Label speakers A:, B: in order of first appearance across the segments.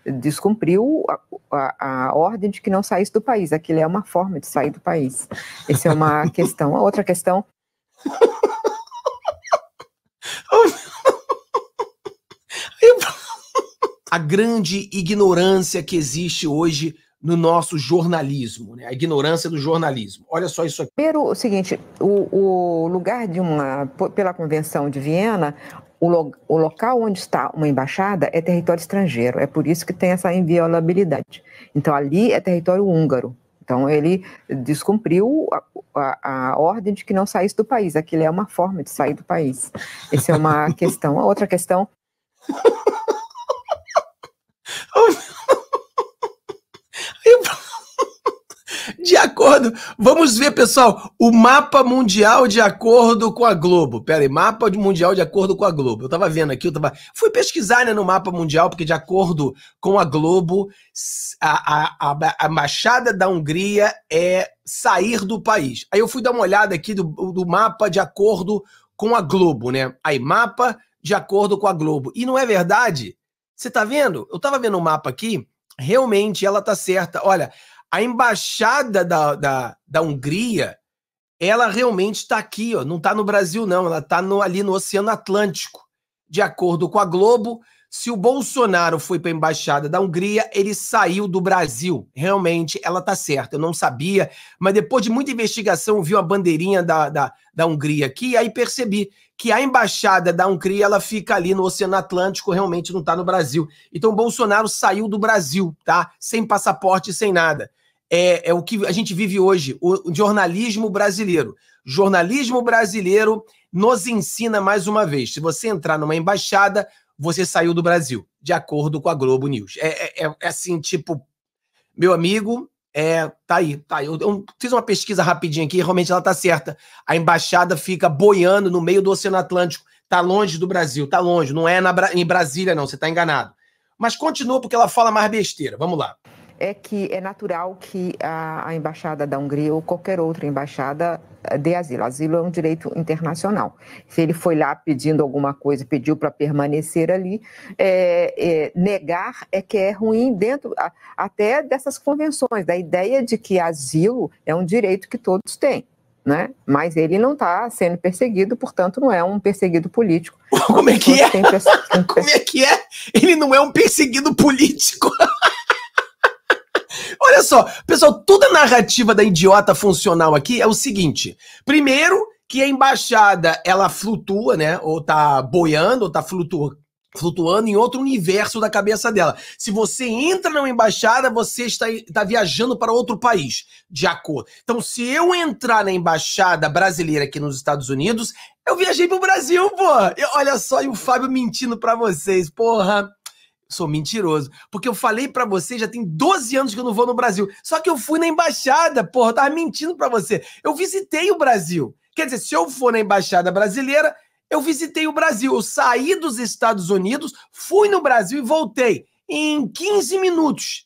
A: descumpriu a ordem de que não saísse do país. Aquilo é uma forma de sair do país. Essa é uma questão. A outra questão...
B: A grande ignorância que existe hoje no nosso jornalismo, né? A ignorância do jornalismo. Olha só isso aqui.
A: Primeiro, o seguinte, o lugar pela Convenção de Viena, o local onde está uma embaixada é território estrangeiro, é por isso que tem essa inviolabilidade. Então, ali é território húngaro. Então, ele descumpriu a ordem de que não saísse do país. Aquilo é uma forma de sair do país. Essa é uma questão. A outra questão...
B: De acordo, vamos ver, pessoal, o mapa mundial de acordo com a Globo. Pera aí, mapa mundial de acordo com a Globo. Eu tava vendo aqui, fui pesquisar, né, no mapa mundial, porque de acordo com a Globo, a embaixada da Hungria é sair do país. Aí eu fui dar uma olhada aqui do mapa de acordo com a Globo, né? Aí, mapa de acordo com a Globo. E não é verdade? Você tá vendo? Eu tava vendo o mapa aqui, realmente ela tá certa. Olha, a embaixada da Hungria, ela realmente está aqui, ó, não está no Brasil, não. Ela está ali no Oceano Atlântico. De acordo com a Globo, se o Bolsonaro foi para a embaixada da Hungria, ele saiu do Brasil. Realmente, ela está certa. Eu não sabia, mas depois de muita investigação, eu vi a bandeirinha da Hungria aqui, aí percebi que a embaixada da Hungria, ela fica ali no Oceano Atlântico, realmente não está no Brasil. Então, o Bolsonaro saiu do Brasil, tá? Sem passaporte, sem nada. É o que a gente vive hoje, o jornalismo brasileiro. Jornalismo brasileiro nos ensina mais uma vez. Se você entrar numa embaixada, você saiu do Brasil, de acordo com a Globo News. É assim, tipo, meu amigo, tá aí. Eu fiz uma pesquisa rapidinho aqui, realmente ela tá certa. A embaixada fica boiando no meio do Oceano Atlântico, tá longe do Brasil, tá longe, não é em Brasília não, você tá enganado. Mas continua porque ela fala mais besteira, vamos lá.
A: É que é natural que a embaixada da Hungria ou qualquer outra embaixada dê asilo. Asilo é um direito internacional. Se ele foi lá pedindo alguma coisa, pediu para permanecer ali, negar é que é ruim dentro até dessas convenções, da ideia de que asilo é um direito que todos têm, né? Mas ele não está sendo perseguido, portanto não é um perseguido político.
B: Como é que é? Como é que é? Ele não é um perseguido político. Olha só, pessoal, toda a narrativa da idiota funcional aqui é o seguinte. Primeiro, que a embaixada, ela flutua, né? Ou tá boiando, ou tá flutuando em outro universo da cabeça dela. Se você entra numa embaixada, você está viajando para outro país, de acordo. Então, se eu entrar na embaixada brasileira aqui nos Estados Unidos, eu viajei pro Brasil, pô. Olha só, e o Fábio mentindo pra vocês, porra. Sou mentiroso, porque eu falei pra você, já tem 12 anos que eu não vou no Brasil, só que eu fui na embaixada, porra, eu tava mentindo pra você, eu visitei o Brasil, quer dizer, se eu for na embaixada brasileira, eu visitei o Brasil, eu saí dos Estados Unidos, fui no Brasil e voltei em 15 minutos,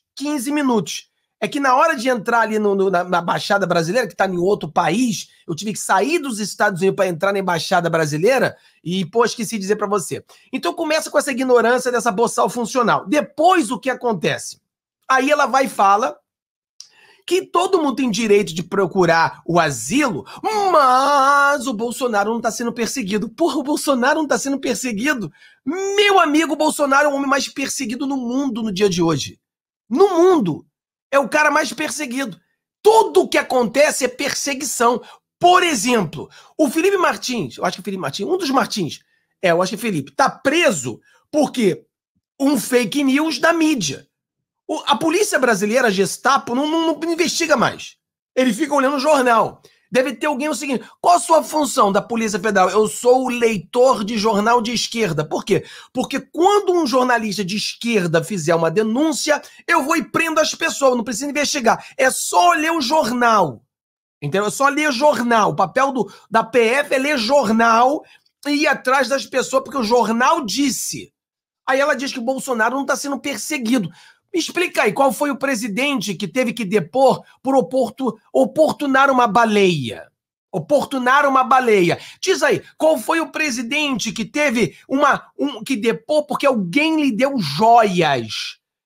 B: é que na hora de entrar ali na embaixada brasileira, que tá em outro país, eu tive que sair dos Estados Unidos para entrar na embaixada brasileira e, pô, esqueci de dizer para você. Então começa com essa ignorância dessa boçal funcional. Depois o que acontece? Aí ela vai e fala que todo mundo tem direito de procurar o asilo, mas o Bolsonaro não tá sendo perseguido. Porra, o Bolsonaro não tá sendo perseguido? Meu amigo, o Bolsonaro é o homem mais perseguido no mundo no dia de hoje. No mundo. É o cara mais perseguido. Tudo o que acontece é perseguição. Por exemplo, o Felipe Martins, eu acho que é Felipe Martins, um dos Martins, eu acho que é Felipe, tá preso porque um fake news da mídia. A polícia brasileira, a Gestapo, não investiga mais. Ele fica olhando o jornal. Deve ter alguém o seguinte, qual a sua função da Polícia Federal? Eu sou o leitor de jornal de esquerda. Por quê? Porque quando um jornalista de esquerda fizer uma denúncia, eu vou e prendo as pessoas, não precisa investigar. É só ler o jornal. Entendeu? É só ler jornal. O papel da PF é ler jornal e ir atrás das pessoas, porque o jornal disse. Aí ela diz que o Bolsonaro não está sendo perseguido. Me explica aí, qual foi o presidente que teve que depor por oportunar uma baleia? Oportunar uma baleia. Diz aí, qual foi o presidente que teve que depor porque alguém lhe deu joias?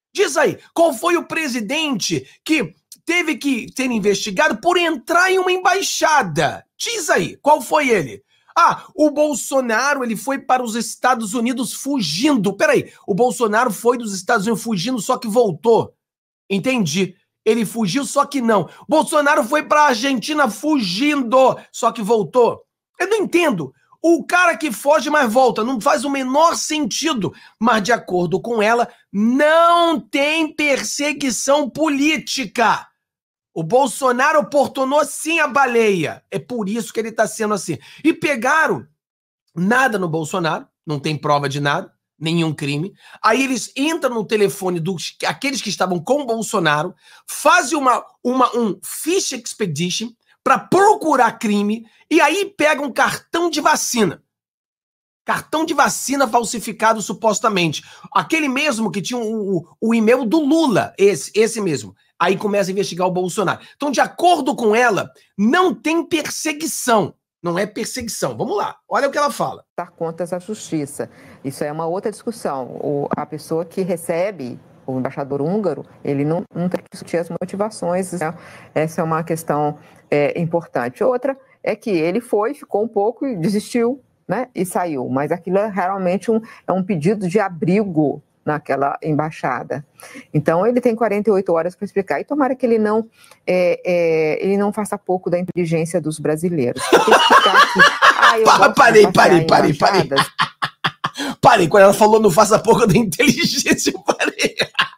B: Diz aí, qual foi o presidente que teve que ser investigado por entrar em uma embaixada? Diz aí, qual foi ele? Ah, o Bolsonaro, ele foi para os Estados Unidos fugindo. Peraí, o Bolsonaro foi dos Estados Unidos fugindo, só que voltou. Entendi. Ele fugiu, só que não. Bolsonaro foi para a Argentina fugindo, só que voltou. Eu não entendo. O cara que foge, mas volta, não faz o menor sentido. Mas, de acordo com ela, não tem perseguição política. O Bolsonaro oportunou sim a baleia. É por isso que ele está sendo assim. E pegaram nada no Bolsonaro, não tem prova de nada, nenhum crime. Aí eles entram no telefone dos aqueles que estavam com o Bolsonaro, fazem um fish expedition para procurar crime e aí pegam um cartão de vacina. Cartão de vacina falsificado, supostamente. Aquele mesmo que tinha o e-mail do Lula, esse mesmo. Aí começa a investigar o Bolsonaro. Então, de acordo com ela, não tem perseguição. Não é perseguição. Vamos lá, olha o que ela fala.
A: Dar contas à justiça. Isso é uma outra discussão. A pessoa que recebe o embaixador húngaro, ele não tem que discutir as motivações. Né? Essa é uma questão importante. Outra é que ele ficou um pouco e desistiu, né? E saiu. Mas aquilo é realmente um pedido de abrigo naquela embaixada. Então, ele tem 48 horas para explicar. E tomara que ele não faça pouco da inteligência dos brasileiros.
B: Parei. Quando ela falou não faça pouco da inteligência, eu parei.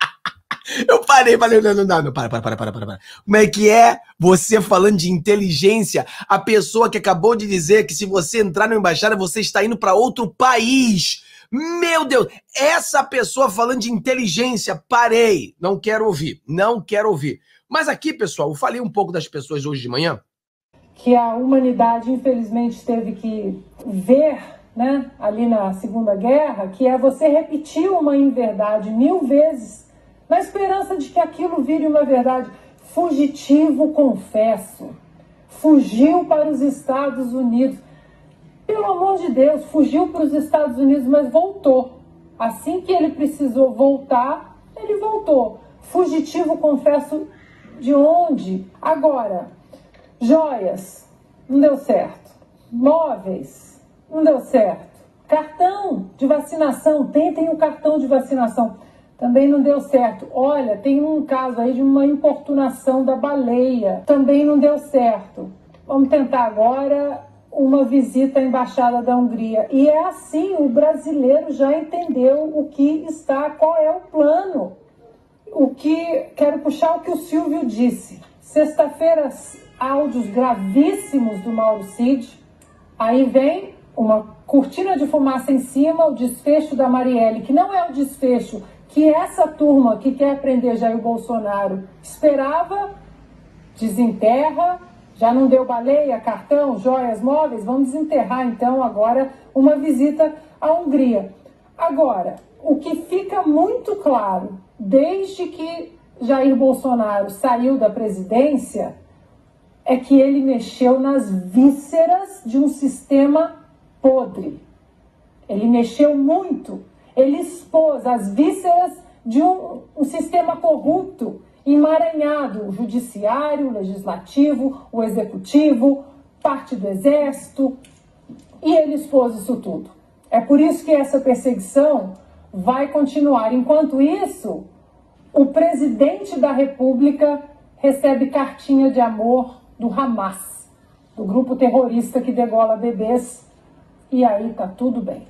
B: Não, para. Como é que é você falando de inteligência? A pessoa que acabou de dizer que se você entrar na embaixada, você está indo para outro país. Meu Deus, essa pessoa falando de inteligência, parei. Não quero ouvir. Mas aqui, pessoal, eu falei um pouco das pessoas de hoje de manhã.
C: Que a humanidade, infelizmente, teve que ver, né, ali na Segunda Guerra, que é você repetir uma inverdade 1000 vezes, na esperança de que aquilo vire uma verdade. Fugitivo, confesso, fugiu para os Estados Unidos. Pelo amor de Deus, fugiu para os Estados Unidos, mas voltou. Assim que ele precisou voltar, ele voltou. Fugitivo, confesso, de onde? Agora, joias, não deu certo. Móveis, não deu certo. Cartão de vacinação, tentem o cartão de vacinação. Também não deu certo. Olha, tem um caso aí de uma importunação da baleia. Também não deu certo. Vamos tentar agora uma visita à Embaixada da Hungria. E é assim, o brasileiro já entendeu qual é o plano. Quero puxar o que o Silvio disse. Sexta-feira, áudios gravíssimos do Mauro Cid. Aí vem uma cortina de fumaça em cima, o desfecho da Marielle, que não é o desfecho que essa turma que quer prender Jair Bolsonaro esperava, desenterra, já não deu baleia, cartão, joias, móveis, vamos desenterrar então agora uma visita à Hungria. Agora, o que fica muito claro, desde que Jair Bolsonaro saiu da presidência, é que ele mexeu nas vísceras de um sistema podre. Ele mexeu muito. Ele expôs as vísceras de um sistema corrupto, emaranhado, o judiciário, o legislativo, o executivo, parte do exército, e ele expôs isso tudo. É por isso que essa perseguição vai continuar. Enquanto isso, o presidente da República recebe cartinha de amor do Hamas, do grupo terrorista que degola bebês, e aí tá tudo bem.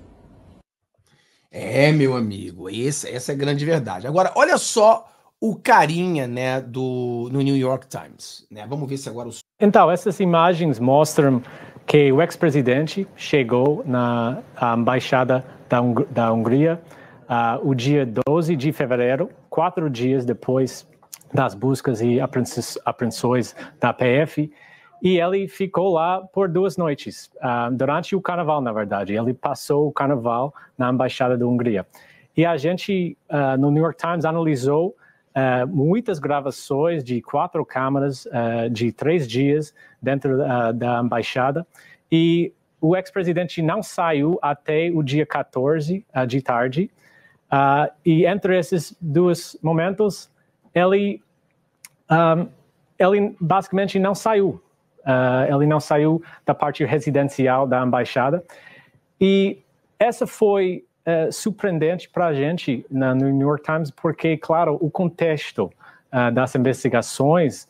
B: Meu amigo, essa é a grande verdade. Agora, olha só o carinha, né, no New York Times, né? Vamos ver se agora o...
D: Então, essas imagens mostram que o ex-presidente chegou na embaixada da Hungria o dia 12 de fevereiro, 4 dias depois das buscas e apreensões da PF, e ele ficou lá por 2 noites, durante o carnaval, na verdade. Ele passou o carnaval na embaixada da Hungria. E a gente, no New York Times, analisou muitas gravações de 4 câmeras de 3 dias dentro da embaixada, e o ex-presidente não saiu até o dia 14 de tarde, E entre esses dois momentos, ele basicamente não saiu. Ele não saiu da parte residencial da embaixada. E essa foi surpreendente para a gente no New York Times, porque, claro, o contexto das investigações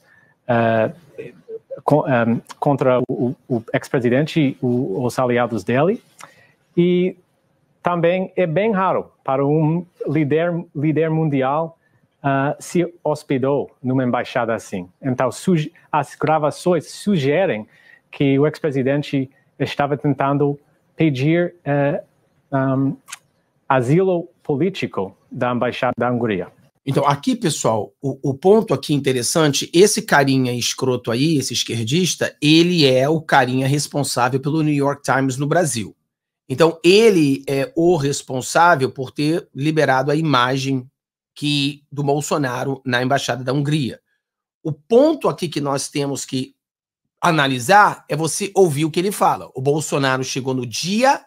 D: contra o ex-presidente e os aliados dele, e também é bem raro para um líder mundial se hospedou numa embaixada assim. Então, as gravações sugerem que o ex-presidente estava tentando pedir asilo político da embaixada da Hungria.
B: Então, aqui, pessoal, o ponto aqui interessante, esse carinha escroto aí, esse esquerdista, ele é o carinha responsável pelo New York Times no Brasil. Então, ele é o responsável por ter liberado a imagem do Bolsonaro na embaixada da Hungria. O ponto aqui que nós temos que analisar é você ouvir o que ele fala. O Bolsonaro chegou no dia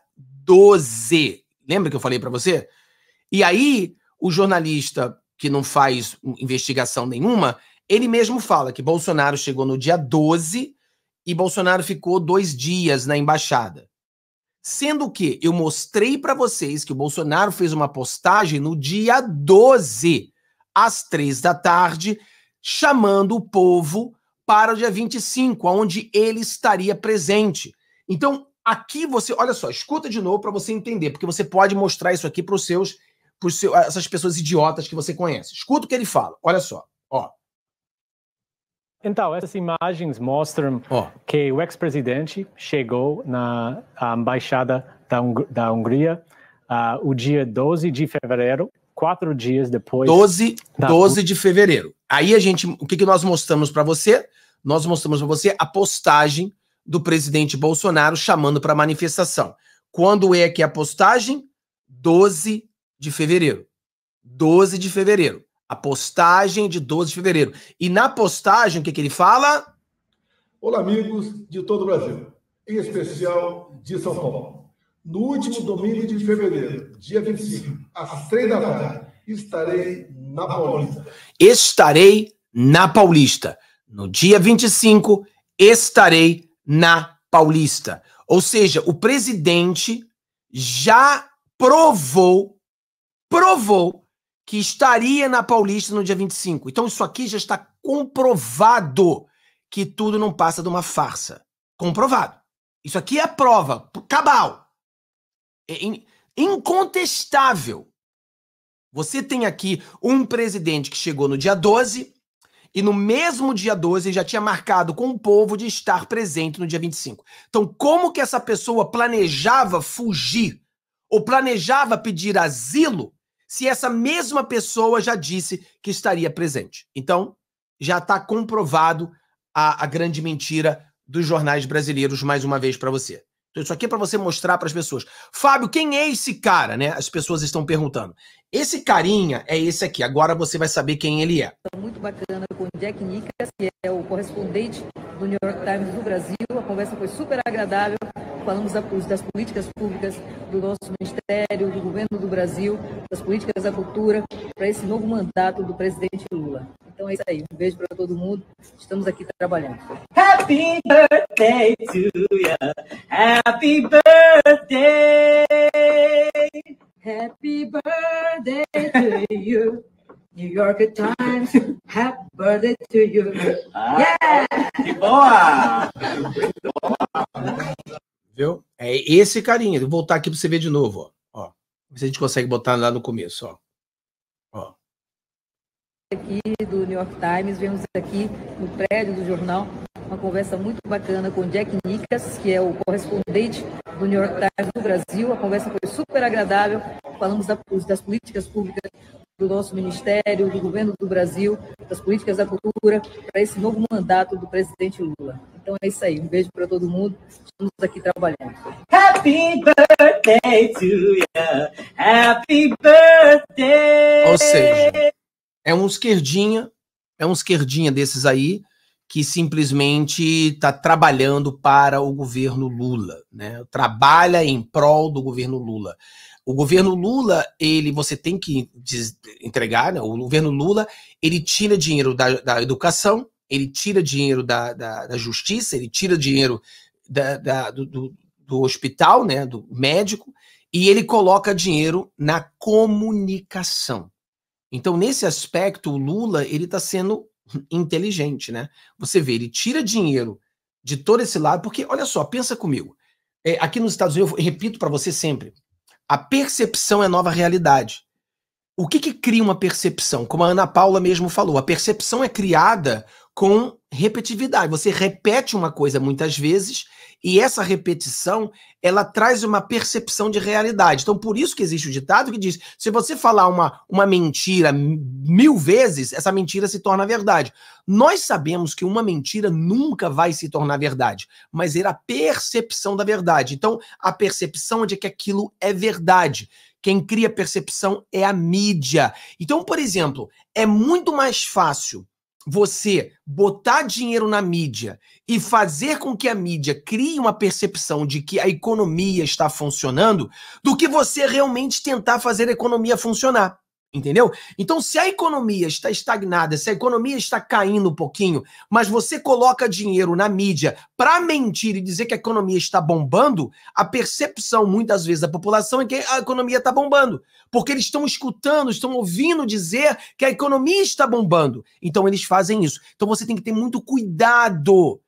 B: 12. Lembra que eu falei para você? E aí, o jornalista que não faz investigação nenhuma, ele mesmo fala que Bolsonaro chegou no dia 12 e Bolsonaro ficou 2 dias na embaixada. Sendo que eu mostrei para vocês que o Bolsonaro fez uma postagem no dia 12, às 3 da tarde, chamando o povo para o dia 25, onde ele estaria presente. Então, aqui você, olha só, escuta de novo para você entender, porque você pode mostrar isso aqui para essas pessoas idiotas que você conhece. Escuta o que ele fala, olha só, ó.
D: Então, essas imagens mostram que o ex-presidente chegou na embaixada da Hungria o dia 12 de fevereiro, 4 dias depois...
B: 12 de fevereiro. Aí o que nós mostramos para você? Nós mostramos para você a postagem do presidente Bolsonaro chamando para manifestação. Quando é que é a postagem? 12 de fevereiro. 12 de fevereiro. A postagem de 12 de fevereiro. E na postagem, o que ele fala?
E: Olá, amigos de todo o Brasil, em especial de São Paulo. No último domingo de fevereiro, dia 25, às 3 da tarde, estarei na Paulista.
B: Estarei na Paulista. No dia 25, estarei na Paulista. Ou seja, o presidente já provou que estaria na Paulista no dia 25. Então isso aqui já está comprovado que tudo não passa de uma farsa. Comprovado. Isso aqui é prova cabal. É incontestável. Você tem aqui um presidente que chegou no dia 12 e no mesmo dia 12 já tinha marcado com o povo de estar presente no dia 25. Então como que essa pessoa planejava fugir ou planejava pedir asilo se essa mesma pessoa já disse que estaria presente? Então, já está comprovado a grande mentira dos jornais brasileiros mais uma vez para você. Então, isso aqui é para você mostrar para as pessoas. Fábio, quem é esse cara, né? As pessoas estão perguntando. Esse carinha é esse aqui. Agora você vai saber quem ele é.
F: Muito bacana com o Jack Nicas, que é o correspondente do New York Times do Brasil. A conversa foi super agradável. Falamos das políticas públicas do nosso Ministério, do governo do Brasil, das políticas da cultura, para esse novo mandato do presidente Lula. Então é isso aí. Um beijo para todo mundo. Estamos aqui trabalhando.
G: Happy birthday to you. Happy birthday.
F: Happy birthday to you. New York Times. Happy birthday to you.
G: Yeah! Que boa!
B: Viu? É esse carinha. Vou voltar aqui para você ver de novo. Ó. Se a gente consegue botar lá no começo. Ó.
F: Aqui do New York Times, vemos aqui no prédio do jornal uma conversa muito bacana com Jack Nicas, que é o correspondente do New York Times do Brasil. A conversa foi super agradável. Falamos das políticas públicas do nosso Ministério, do governo do Brasil, das políticas da cultura, para esse novo mandato do presidente Lula. Então é isso aí. Um beijo para todo mundo. Estamos aqui trabalhando.
G: Happy birthday to you. Happy birthday.
B: Ou seja, é um esquerdinha desses aí que simplesmente está trabalhando para o governo Lula, né? Trabalha em prol do governo Lula. O governo Lula, você tem que entregar, né? O governo Lula, ele tira dinheiro da educação, ele tira dinheiro da justiça, ele tira dinheiro do hospital, né? Do médico, e ele coloca dinheiro na comunicação. Então, nesse aspecto, o Lula, ele está sendo inteligente, né? Você vê, ele tira dinheiro de todo esse lado, porque, olha só, pensa comigo. Aqui nos Estados Unidos, eu repito para você sempre, a percepção é a nova realidade. O que cria uma percepção? Como a Ana Paula mesmo falou, a percepção é criada com repetitividade. Você repete uma coisa muitas vezes e essa repetição, ela traz uma percepção de realidade. Então, por isso que existe o ditado que diz, se você falar uma mentira 1000 vezes, essa mentira se torna verdade. Nós sabemos que uma mentira nunca vai se tornar verdade, mas é a percepção da verdade. Então, a percepção de que aquilo é verdade. Quem cria percepção é a mídia. Então, por exemplo, é muito mais fácil você botar dinheiro na mídia e fazer com que a mídia crie uma percepção de que a economia está funcionando do que você realmente tentar fazer a economia funcionar. Entendeu? Então, se a economia está estagnada, se a economia está caindo um pouquinho, mas você coloca dinheiro na mídia para mentir e dizer que a economia está bombando, a percepção, muitas vezes, da população é que a economia está bombando. Porque eles estão escutando, estão ouvindo dizer que a economia está bombando. Então, eles fazem isso. Então, você tem que ter muito cuidado